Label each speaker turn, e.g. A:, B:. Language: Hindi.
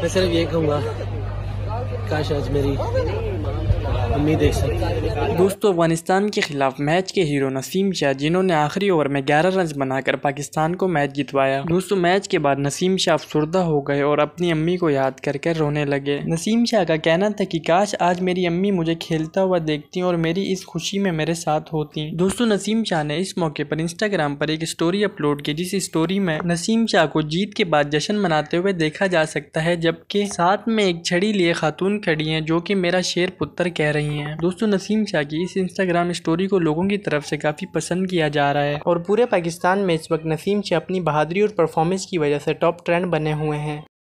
A: मैं सिर्फ ये कहूँगा, काश आज मेरी अम्मी देख सकती।
B: दोस्तों, अफगानिस्तान के खिलाफ मैच के हीरो नसीम शाह, जिन्होंने आखिरी ओवर में 11 रन बनाकर पाकिस्तान को मैच जितवाया। दोस्तों, मैच के बाद नसीम शाह अफसुर्दा हो गए और अपनी अम्मी को याद कर रोने लगे। नसीम शाह का कहना था कि काश आज मेरी अम्मी मुझे खेलता हुआ देखती और मेरी इस खुशी में मेरे साथ होती। दोस्तों, नसीम शाह ने इस मौके पर इंस्टाग्राम पर एक स्टोरी अपलोड की, जिस स्टोरी में नसीम शाह को जीत के बाद जश्न मनाते हुए देखा जा सकता है, जबकि साथ में एक छड़ी लिए खातून खड़ी है जो कि मेरा शेर पुत्र कह रही हैं। दोस्तों, नसीम शाह की इस इंस्टाग्राम स्टोरी को लोगों की तरफ से काफी पसंद किया जा रहा है और पूरे पाकिस्तान में इस वक्त नसीम शाह अपनी बहादुरी और परफॉर्मेंस की वजह से टॉप ट्रेंड बने हुए हैं।